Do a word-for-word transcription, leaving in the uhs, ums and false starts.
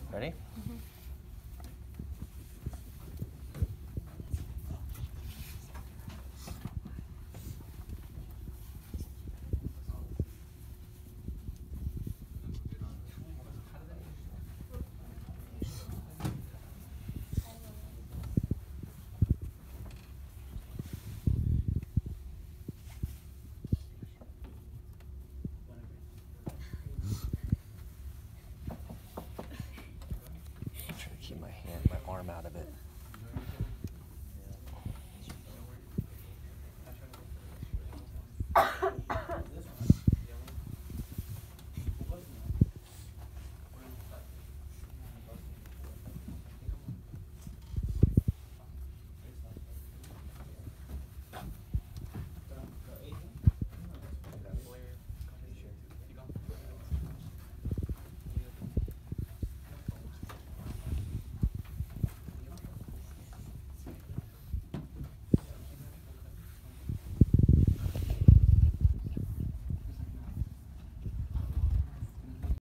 Ready? Mm-hmm. I'm trying to keep my hand, my arm out of it.